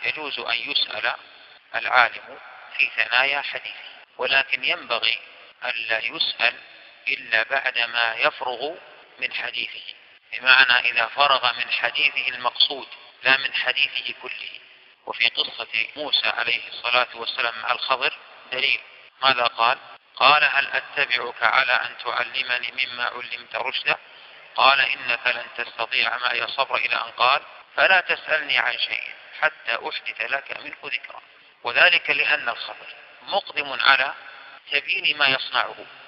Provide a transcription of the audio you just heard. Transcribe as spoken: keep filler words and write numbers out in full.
يجوز أن يسأل العالم في ثنايا حديثه، ولكن ينبغي ألا يسأل إلا بعدما يفرغ من حديثه، بمعنى إذا فرغ من حديثه المقصود لا من حديثه كله. وفي قصة موسى عليه الصلاة والسلام مع الخضر دليل. ماذا قال؟ قال هل أتبعك على أن تعلمني مما علمت رشدا؟ قال إنك لن تستطيع معي صبرا، إلى أن قال فلا تسألني عن شيء حتى أحدث لك منه ذكرا. وذلك لأن الخضر مقدم على تبيين ما يصنعه،